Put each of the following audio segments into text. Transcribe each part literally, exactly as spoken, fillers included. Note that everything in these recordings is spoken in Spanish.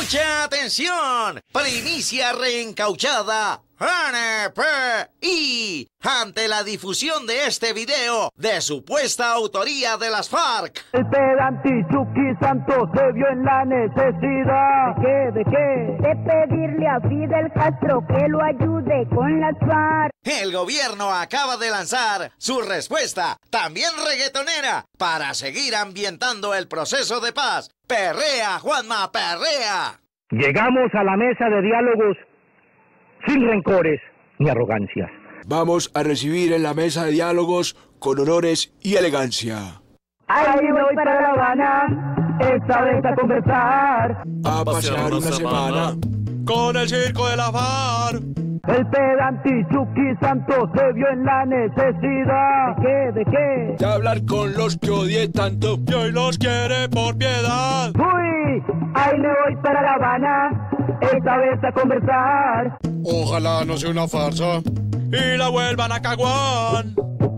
¡Mucha atención! Primicia reencauchada. N P I ante la difusión de este video de supuesta autoría de las FARC. El pedante Chucky Santos se vio en la necesidad. ¿De qué? ¿De qué? De pedirle a Fidel Castro que lo ayude con las FARC. El gobierno acaba de lanzar su respuesta, también reggaetonera, para seguir ambientando el proceso de paz. ¡Perrea, Juanma, perrea! Llegamos a la mesa de diálogos sin rencores ni arrogancias. Vamos a recibir en la mesa de diálogos con honores y elegancia. Ahí me voy para La Habana, esta vez a conversar. A pasar una semana con el circo de la FARC. El pedante Chucky Santos se vio en la necesidad. ¿De qué? ¿De qué? de hablar con los que odié tanto Y hoy los quiere por piedad. Uy, ahí me voy para La Habana, esta vez a conversar. Ojalá no sea una farsa y la vuelvan a caguán.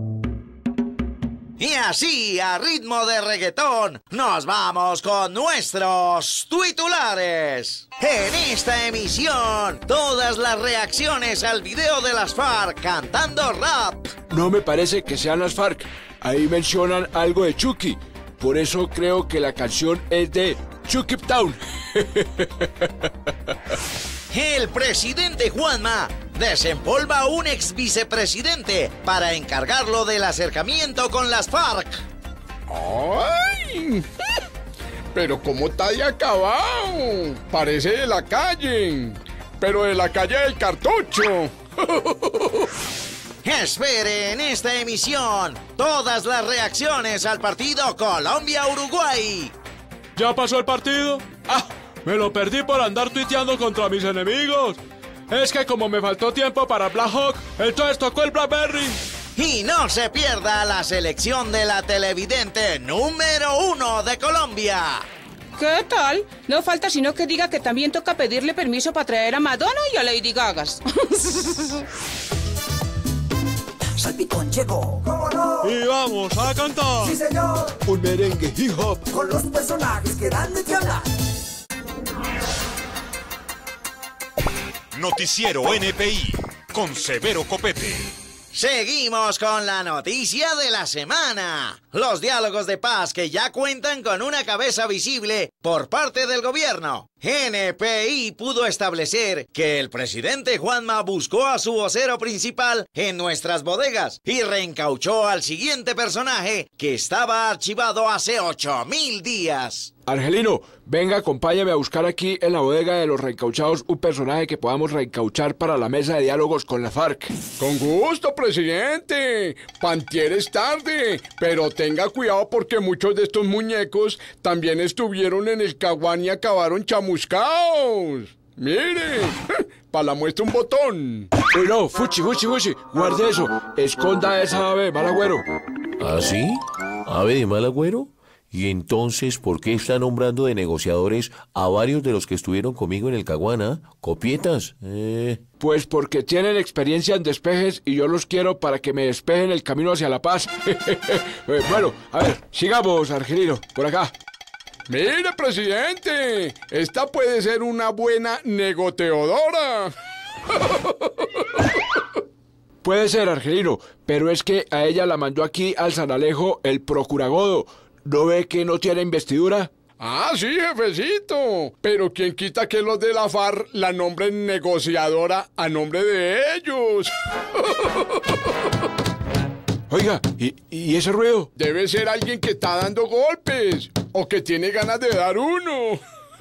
Y así, a ritmo de reggaetón, nos vamos con nuestros titulares. En esta emisión, todas las reacciones al video de las FARC cantando rap. No me parece que sean las FARC. Ahí mencionan algo de Chucky. Por eso creo que la canción es de Chucky Town. El presidente Juanma desempolva un ex vicepresidente para encargarlo del acercamiento con las FARC. ¡Ay! Pero cómo está de acabado. Parece de la calle, pero de la calle del cartucho. Espere en esta emisión todas las reacciones al partido Colombia-Uruguay. ¿Ya pasó el partido? ¡Ah! Me lo perdí por andar tuiteando contra mis enemigos. Es que como me faltó tiempo para Black Hawk, entonces tocó el Blackberry. Y no se pierda la selección de la televidente número uno de Colombia. ¿Qué tal? No falta sino que diga que también toca pedirle permiso para traer a Madonna y a Lady Gaga. Salpicón llegó. ¿Cómo no? Y vamos a cantar. Sí, señor. Un merengue hip hop Con los personajes que dan de qué hablar. Noticiero N P I con Severo Copete. Seguimos con la noticia de la semana. Los diálogos de paz que ya cuentan con una cabeza visible por parte del gobierno. N P I pudo establecer que el presidente Juanma buscó a su vocero principal en nuestras bodegas y reencauchó al siguiente personaje que estaba archivado hace ocho mil días. Argelino, venga, acompáñame a buscar aquí en la bodega de los reencauchados un personaje que podamos reencauchar para la mesa de diálogos con la FARC. Con gusto, presidente. Pantier es tarde, pero tenga cuidado porque muchos de estos muñecos también estuvieron en el Caguán y acabaron chamuscados. Mire, para la muestra un botón. Uy, no, fuchi, fuchi, fuchi, guarde eso, esconda esa ave, mal agüero. ¿Ah, sí? ¿Ave de mal agüero? ¿Y entonces por qué está nombrando de negociadores a varios de los que estuvieron conmigo en el Caguana? ¿Copietas? Eh... Pues porque tienen experiencia en despejes y yo los quiero para que me despejen el camino hacia la paz. Bueno, a ver, sigamos, Argelino, por acá. Mire, presidente, esta puede ser una buena negoteadora. Puede ser, Argelino, pero es que a ella la mandó aquí al San Alejo el procuragodo. ¿No ve que no tiene investidura? Ah, sí, jefecito. Pero quién quita que los de la FARC la nombren negociadora a nombre de ellos. Oiga, ¿y, y ese ruido? Debe ser alguien que está dando golpes o que tiene ganas de dar uno.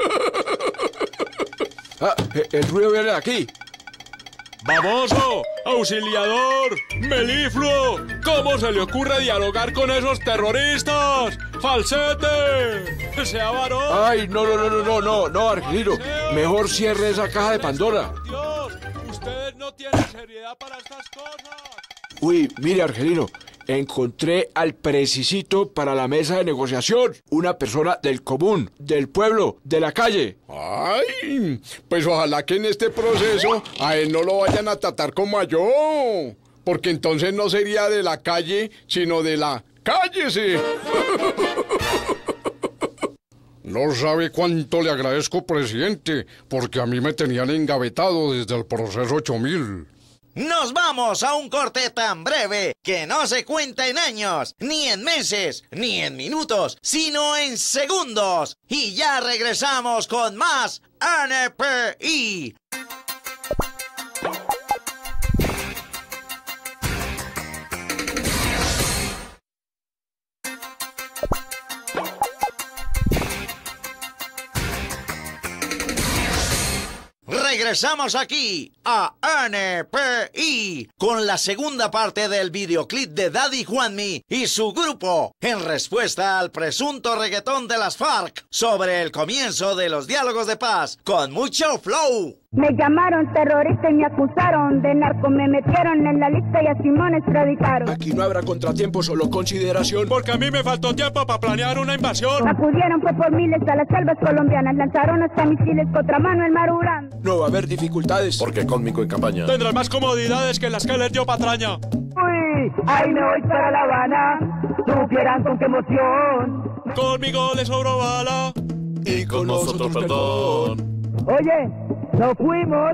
Ah, el ruido viene de aquí. ¡Baboso! ¡Auxiliador! ¡Melifluo! ¿Cómo se le ocurre dialogar con esos terroristas? ¡Falsete! ¡Sea varón! Ay, no, no, no, no, no, no, no, Argelino. Mejor cierre esa caja de Pandora. Dios, ustedes no tienen seriedad para estas cosas. Uy, mire, Argelino, encontré al precisito para la mesa de negociación. Una persona del común, del pueblo, de la calle. Ay, pues ojalá que en este proceso a él no lo vayan a tratar como a yo. Porque entonces no sería de la calle, sino de la cállese. No sabe cuánto le agradezco, presidente, porque a mí me tenían engavetado desde el proceso ocho mil. Nos vamos a un corte tan breve que no se cuenta en años, ni en meses, ni en minutos, sino en segundos. Y ya regresamos con más N P I. Regresamos aquí a N P I con la segunda parte del videoclip de Daddy Juanmi y su grupo en respuesta al presunto reggaetón de las FARC sobre el comienzo de los diálogos de paz con mucho flow. Me llamaron terrorista y me acusaron de narco, me metieron en la lista y a Simón extraditaron. Aquí no habrá contratiempo, solo consideración. Porque a mí me faltó tiempo para planear una invasión. Acudieron fue por miles a las selvas colombianas, lanzaron hasta misiles contra Manuel Marurán. No va a haber dificultades. Porque conmigo en campaña Tendrás más comodidades que las que les dio Patraña. Uy, ahí me voy para La Habana, supieran con qué emoción. Conmigo les sobró bala. y con nosotros perdón. Oye, nos fuimos.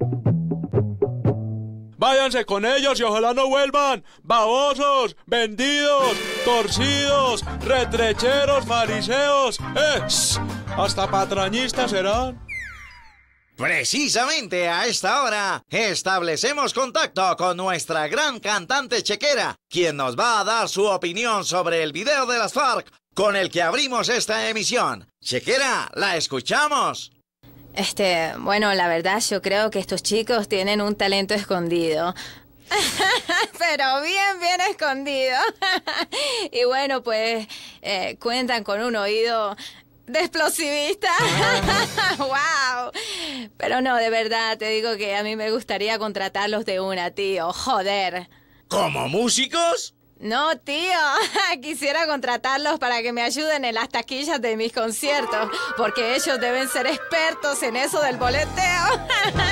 Váyanse con ellos y ojalá no vuelvan. Babosos, vendidos, torcidos, retrecheros, fariseos. ¡Eh! Hasta patrañistas serán. Precisamente a esta hora establecemos contacto con nuestra gran cantante chequera, quien nos va a dar su opinión sobre el video de las FARC con el que abrimos esta emisión. Chequera, la escuchamos. Este, bueno, la verdad yo creo que estos chicos tienen un talento escondido. Pero bien, bien escondido. Y bueno, pues eh, cuentan con un oído de explosivista. ¡Wow! Pero no, de verdad, te digo que a mí me gustaría contratarlos de una, tío. Joder. ¿Como músicos? No, tío. Quisiera contratarlos para que me ayuden en las taquillas de mis conciertos, porque ellos deben ser expertos en eso del boleteo.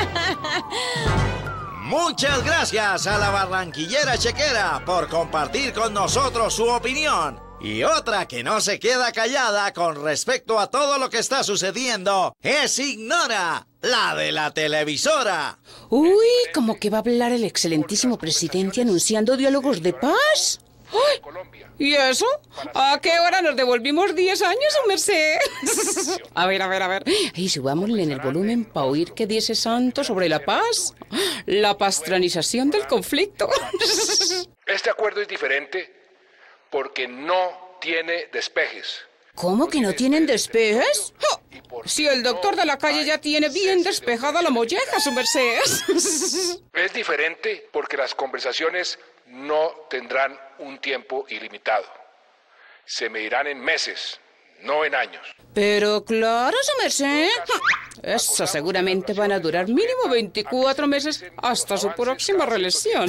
Muchas gracias a la barranquillera chequera por compartir con nosotros su opinión. Y otra que no se queda callada con respecto a todo lo que está sucediendo es Ignora, la de la televisora. Uy, como que va a hablar el excelentísimo presidente anunciando diálogos de paz. ¡Ay! ¿Y eso? ¿A qué hora nos devolvimos diez años, su merced? A ver, a ver, a ver. Ay, subámosle en el volumen para oír qué dice Santo sobre la paz. La pastranización del conflicto. Este acuerdo es diferente porque no tiene despejes. ¿Cómo que no tienen despejes? Si el doctor de la calle ya tiene bien despejada la molleja, su merced. Es diferente porque las conversaciones no tendrán un tiempo ilimitado. Se medirán en meses, no en años. Pero claro, su merced. Eso seguramente van a durar mínimo veinticuatro meses hasta su próxima reelección.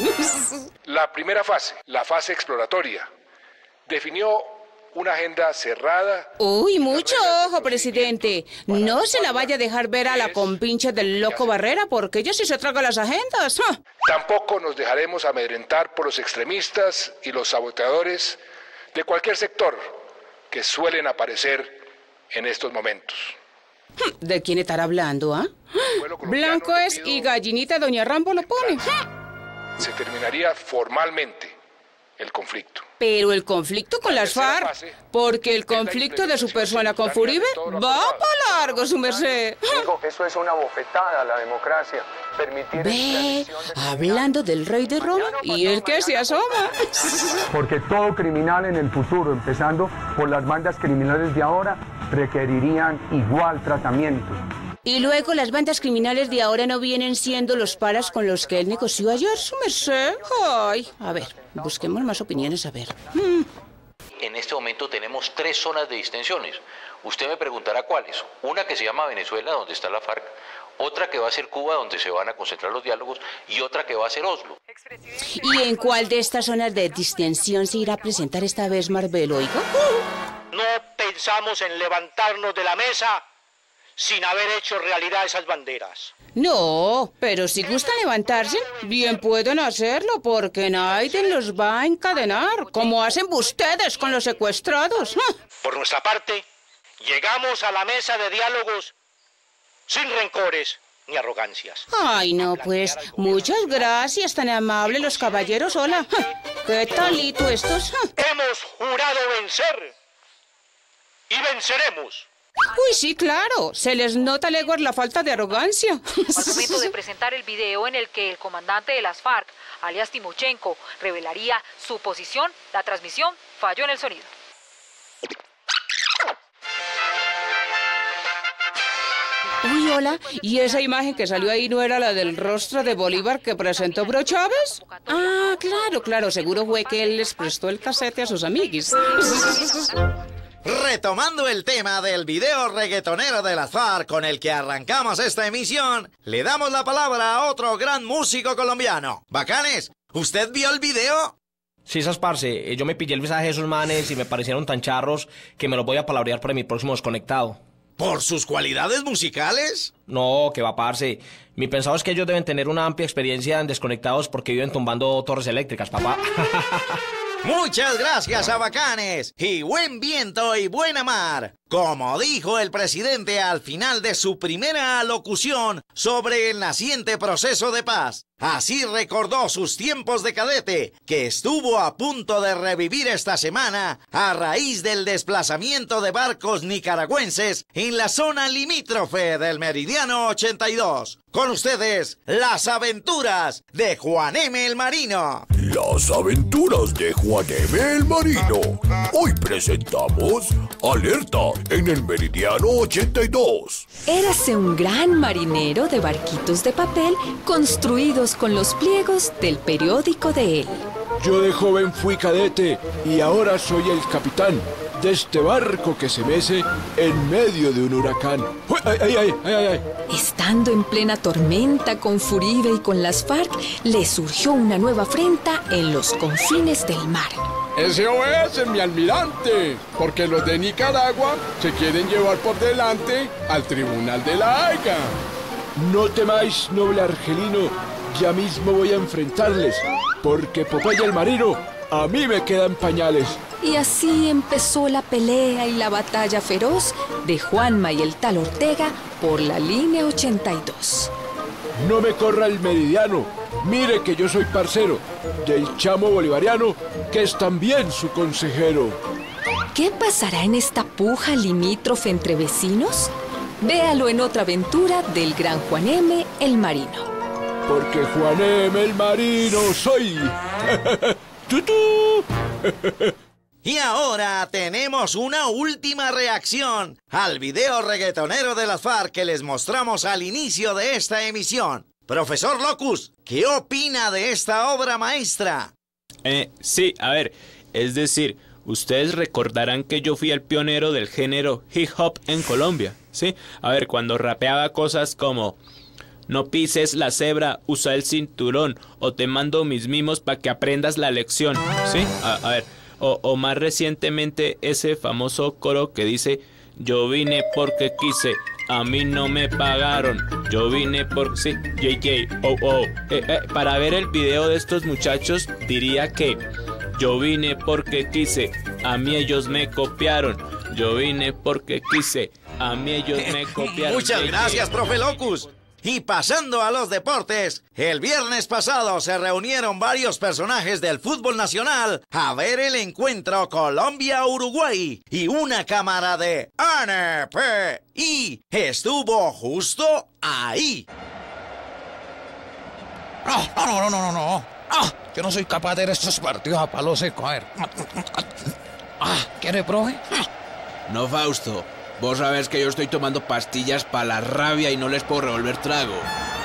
La primera fase, la fase exploratoria, definió una agenda cerrada. Uy, mucho ojo, presidente. No se la vaya a dejar ver a la compinche del loco Barrera, porque ella sí se traga las agendas. ¡Ah! Tampoco nos dejaremos amedrentar por los extremistas y los saboteadores de cualquier sector que suelen aparecer en estos momentos. ¿De quién estará hablando, ah? Blanco es y gallinita doña Rambo lo pone. Se terminaría formalmente el conflicto. Pero el conflicto con las FARC, porque el conflicto de su persona con Furibe va para largo, su merced. Digo, eso es una bofetada a la democracia. Permitir Ve, hablando del rey de Roma y el que se asoma. Porque todo criminal en el futuro, empezando por las bandas criminales de ahora, requerirían igual tratamiento. Y luego las bandas criminales de ahora no vienen siendo los paras con los que él negoció ayer, su merced. Ay, a ver, busquemos más opiniones, a ver. Hmm. En este momento tenemos tres zonas de distensiones. Usted me preguntará cuáles. Una que se llama Venezuela, donde está la FARC. Otra que va a ser Cuba, donde se van a concentrar los diálogos. Y otra que va a ser Oslo. ¿Y en cuál de estas zonas de distensión se irá a presentar esta vez Marvel, oiga? No pensamos en levantarnos de la mesa sin haber hecho realidad esas banderas. No, pero si gustan levantarse, bien pueden hacerlo, porque nadie los va a encadenar, como hacen ustedes con los secuestrados. Por nuestra parte, llegamos a la mesa de diálogos sin rencores ni arrogancias. Ay, no, pues, muchas gracias, tan amables los caballeros. Hola, ¿qué talito estos? Hemos jurado vencer y venceremos. Uy, sí, claro, se les nota leguas la falta de arrogancia. Al momento de presentar el video en el que el comandante de las FARC, alias Timochenko, revelaría su posición, la transmisión falló en el sonido. Uy, hola, ¿y esa imagen que salió ahí no era la del rostro de Bolívar que presentó Bro Chávez? Ah, claro, claro, seguro fue que él les prestó el casete a sus amiguis. Retomando el tema del video reggaetonero de las FARC con el que arrancamos esta emisión, le damos la palabra a otro gran músico colombiano. Bacanes, ¿usted vio el video? Sí, esas parce, yo me pillé el mensaje de esos manes y me parecieron tan charros que me los voy a palabrear para mi próximo desconectado. ¿Por sus cualidades musicales? No, que va, parce. Mi pensado es que ellos deben tener una amplia experiencia en desconectados porque viven tumbando torres eléctricas, papá. Muchas gracias a Bacanes y buen viento y buena mar. Como dijo el presidente al final de su primera alocución sobre el naciente proceso de paz. Así recordó sus tiempos de cadete, que estuvo a punto de revivir esta semana a raíz del desplazamiento de barcos nicaragüenses en la zona limítrofe del Meridiano ochenta y dos. Con ustedes, las aventuras de Juan M. el Marino. Las aventuras de Juan M. el Marino. Hoy presentamos Alerta en el Meridiano ochenta y dos. Érase un gran marinero de barquitos de papel construidos con los pliegos del periódico de él. Yo de joven fui cadete y ahora soy el capitán de este barco que se mece en medio de un huracán. ¡Ay, ay, ay, ay, ay! Estando en plena tormenta con Furibe y con las FARC, le surgió una nueva afrenta en los confines del mar. ¡S O S, mi almirante! Porque los de Nicaragua se quieren llevar por delante al Tribunal de la Haya. No temáis, noble argelino, ya mismo voy a enfrentarles, porque Popeye el Marino a mí me quedan pañales. Y así empezó la pelea y la batalla feroz de Juanma y el tal Ortega por la línea ochenta y dos. No me corra el meridiano, mire que yo soy parcero del chamo bolivariano, que es también su consejero. ¿Qué pasará en esta puja limítrofe entre vecinos? Véalo en otra aventura del gran Juan M. el Marino. Porque Juan M. el Marino soy. ¡Tutú! Y ahora tenemos una última reacción al video reggaetonero de las FARC que les mostramos al inicio de esta emisión. Profesor Locus, ¿qué opina de esta obra maestra? Eh, sí, a ver, es decir, ustedes recordarán que yo fui el pionero del género hip hop en Colombia, ¿sí? A ver, cuando rapeaba cosas como no pises la cebra, usa el cinturón, o te mando mis mimos para que aprendas la lección, ¿sí? A, a ver, o, o más recientemente ese famoso coro que dice yo vine porque quise, a mí no me pagaron, yo vine por... Sí, J J, oh, oh. Eh, eh, para ver el video de estos muchachos diría que yo vine porque quise, a mí ellos me copiaron, yo vine porque quise, a mí ellos me copiaron. Muchas gracias, profe Locus. Y pasando a los deportes, el viernes pasado se reunieron varios personajes del fútbol nacional a ver el encuentro Colombia-Uruguay y una cámara de N P I estuvo justo ahí. No, no, no, no, no, no. Ah, yo no soy capaz de ver estos partidos a palo seco. A ver. Ah, ¿quiere, profe? No, Fausto. Vos sabés que yo estoy tomando pastillas para la rabia y no les puedo revolver trago.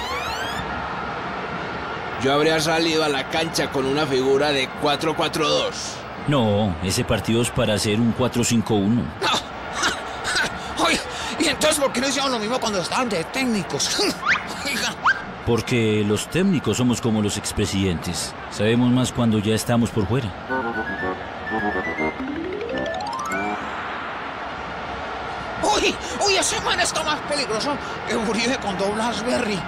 Yo habría salido a la cancha con una figura de cuatro cuatro dos. No, ese partido es para hacer un cuatro cinco uno. No. Oye, ¿y entonces por qué no hicieron lo mismo cuando estaban de técnicos? Porque los técnicos somos como los expresidentes. Sabemos más cuando ya estamos por fuera. Uy, uy, ese man está más peligroso que Uribe con Douglas Berry.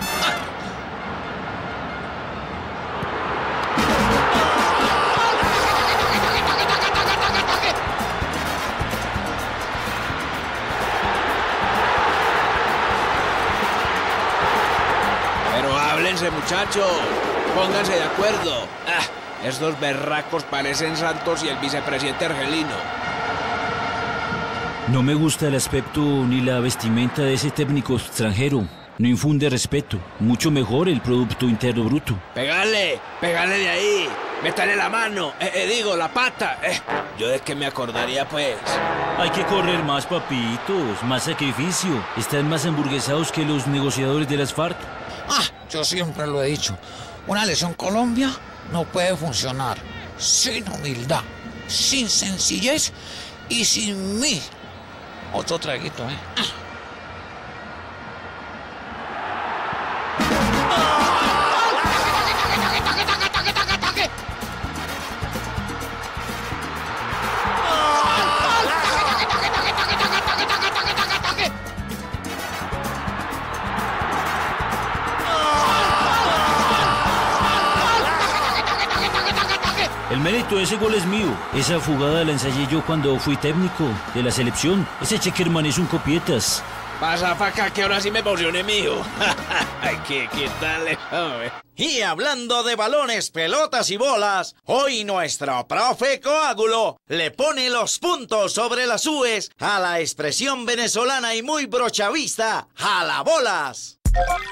Háblense, muchachos. Pónganse de acuerdo. Ah, estos berracos parecen Santos y el vicepresidente Argelino. No me gusta el aspecto ni la vestimenta de ese técnico extranjero. No infunde respeto. Mucho mejor el Producto Interno Bruto. Pegale, pegale de ahí. Métale la mano, eh, eh, digo, la pata. Eh. Yo de qué me acordaría, pues. Hay que correr más, papitos. Más sacrificio. Están más hamburguesados que los negociadores de las FARC. Ah, yo siempre lo he dicho. Una elección Colombia no puede funcionar sin humildad, sin sencillez y sin mí. Otro traguito, ¿eh? Ah. El mérito de ese gol es mío. Esa jugada la ensayé yo cuando fui técnico de la selección. Ese Checkerman es un copietas. Pasa pa' acá que ahora sí me emocioné mío. Ay, qué, qué tal, joven. Y hablando de balones, pelotas y bolas, hoy nuestro profe Coágulo le pone los puntos sobre las ues a la expresión venezolana y muy brochavista, jalabolas.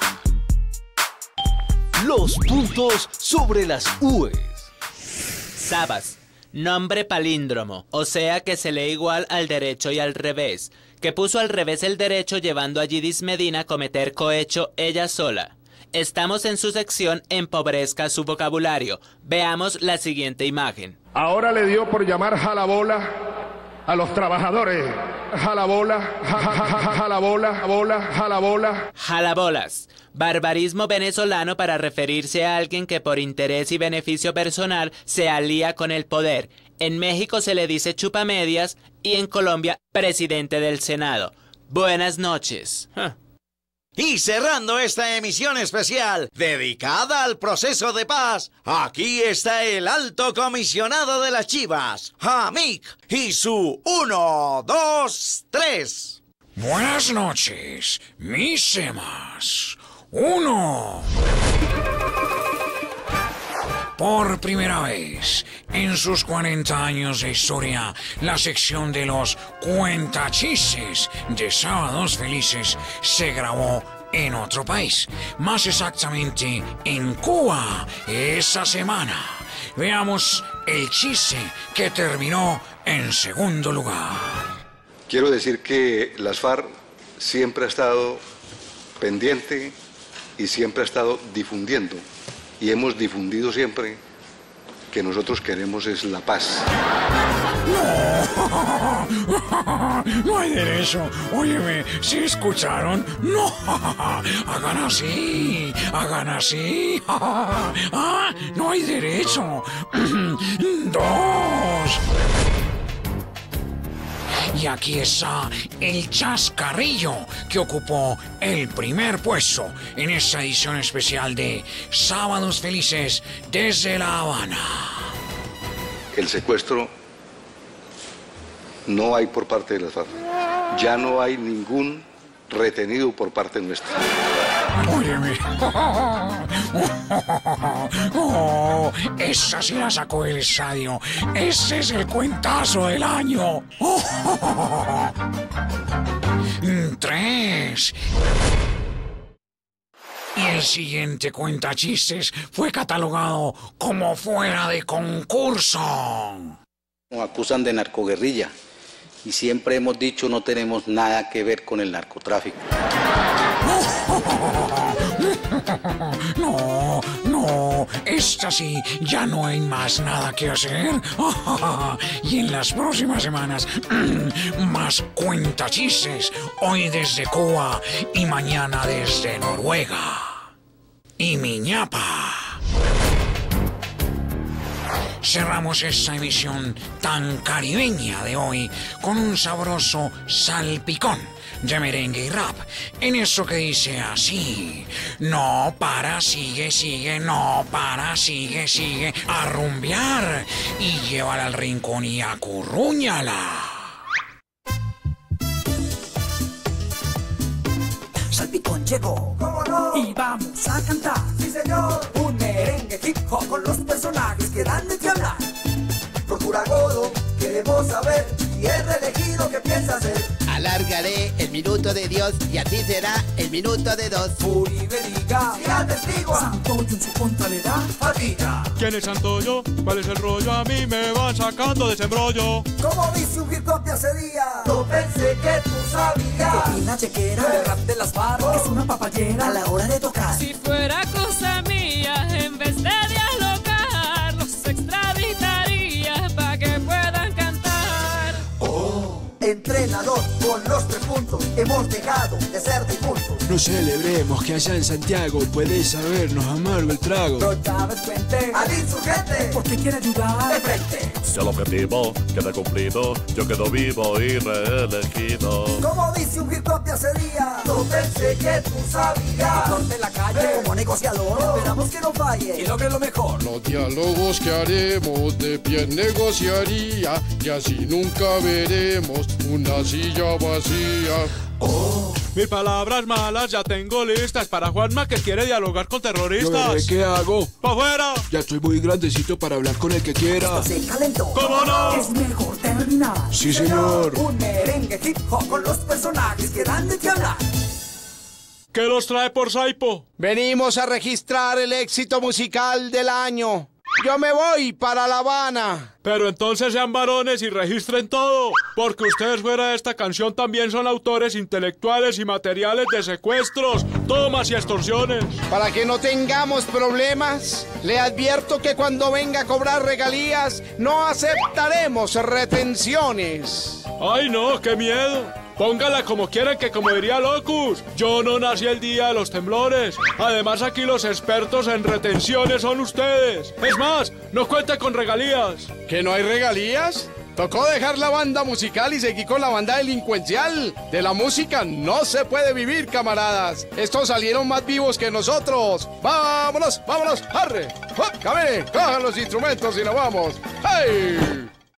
Los puntos sobre las ues. Sabas, nombre palíndromo, o sea que se lee igual al derecho y al revés, que puso al revés el derecho llevando a Gidis Medina a cometer cohecho ella sola. Estamos en su sección Empobrezca su vocabulario. Veamos la siguiente imagen. Ahora le dio por llamar jalabola a los trabajadores. Jalabola, ja, ja, ja, ja, jalabola, bola, jalabola. Jalabolas. Barbarismo venezolano para referirse a alguien que por interés y beneficio personal se alía con el poder. En México se le dice chupamedias y en Colombia presidente del Senado. Buenas noches. Huh. Y cerrando esta emisión especial dedicada al proceso de paz, aquí está el alto comisionado de las Chivas, Hamik, y su uno, dos, tres. Buenas noches, mis emas. Uno. Por primera vez en sus cuarenta años de historia, la sección de los cuentachistes de Sábados Felices se grabó en otro país, más exactamente en Cuba, esa semana. Veamos el chiste que terminó en segundo lugar. Quiero decir que las FARC siempre ha estado pendiente y siempre ha estado difundiendo, y hemos difundido siempre que nosotros queremos es la paz. No, no hay derecho. Óyeme, ¿sí escucharon? No, hagan así, hagan así. Ah, no hay derecho. Dos. Y aquí está el chascarrillo que ocupó el primer puesto en esta edición especial de Sábados Felices desde La Habana. El secuestro no hay por parte de las FARC. Ya no hay ningún retenido por parte nuestra. Óyeme. Oh, esa sí la sacó del estadio. Ese es el cuentazo del año. Oh, tres. Y el siguiente cuentachistes fue catalogado como fuera de concurso. Nos acusan de narcoguerrilla y siempre hemos dicho no tenemos nada que ver con el narcotráfico. No, no, esta sí, ya no hay más nada que hacer. Y en las próximas semanas, más cuentachistes. Hoy desde Cuba y mañana desde Noruega. Y Miñapa. Cerramos esta emisión tan caribeña de hoy con un sabroso salpicón de merengue y rap, en eso que dice así: no para, sigue, sigue, no para, sigue, sigue, a rumbear y llévala al rincón y acurrúñala. Salpicón llegó. ¿Cómo no? Y vamos a cantar. Sí, señor. Un merengue hip hop con los personajes que dan de qué hablar. Procura Godo, queremos saber si es reelegido, ¿qué piensa hacer? Alargaré el minuto de Dios y así será el minuto de dos. Uribe diga, si atestigua, Santoyo en su contra le da fatiga. ¿Quién es Santoyo? ¿Cuál es el rollo? A mí me van sacando de ese embrollo. Como dice un hip hop de hace día, yo pensé que tú sabías. Que Pina Chequera, el rap de las barras, es una papayera a la hora de tocar. Si fuera cosa mía, en vez de dialogar, los extraditaría para que puedan cantar. Oh, entrenador, con los tres puntos hemos dejado de ser difuntos. No celebremos que allá en Santiago puede sabernos amargo el trago. No Chávez Puente, al insurgente, porque quiere ayudar de frente. Si el objetivo queda cumplido, yo quedo vivo y reelegido. Como dice un hip hop de hace día, yo pensé que tú sabías. Doctor de la calle, hey, como negociador, esperamos que no falle y logre lo mejor. Los diálogos que haremos de pie negociaría, y así nunca veremos una silla vacía. Oh. Mil palabras malas ya tengo listas para Juanma que quiere dialogar con terroristas. ¿Qué hago? ¡Pa' afuera! Ya estoy muy grandecito para hablar con el que quiera. Esto se calentó. ¿Cómo no? Es mejor terminar. Sí, señor. Un merengue hip hop con los personajes que dan de qué hablar. ¿Qué los trae por Saipo? Venimos a registrar el éxito musical del año. Yo me voy para La Habana. Pero entonces sean varones y registren todo, porque ustedes fuera de esta canción también son autores intelectuales y materiales de secuestros, tomas y extorsiones. Para que no tengamos problemas, le advierto que cuando venga a cobrar regalías, no aceptaremos retenciones. ¡Ay no, qué miedo! Póngala como quieran, que como diría Locus, yo no nací el día de los temblores. Además aquí los expertos en retenciones son ustedes. Es más, no cuente con regalías. ¿Que no hay regalías? Tocó dejar la banda musical y seguir con la banda delincuencial. De la música no se puede vivir, camaradas. Estos salieron más vivos que nosotros. ¡Vámonos, vámonos! ¡Arre! ¡Hop! ¡Camine! ¡Cojan los instrumentos y nos vamos! ¡Hey!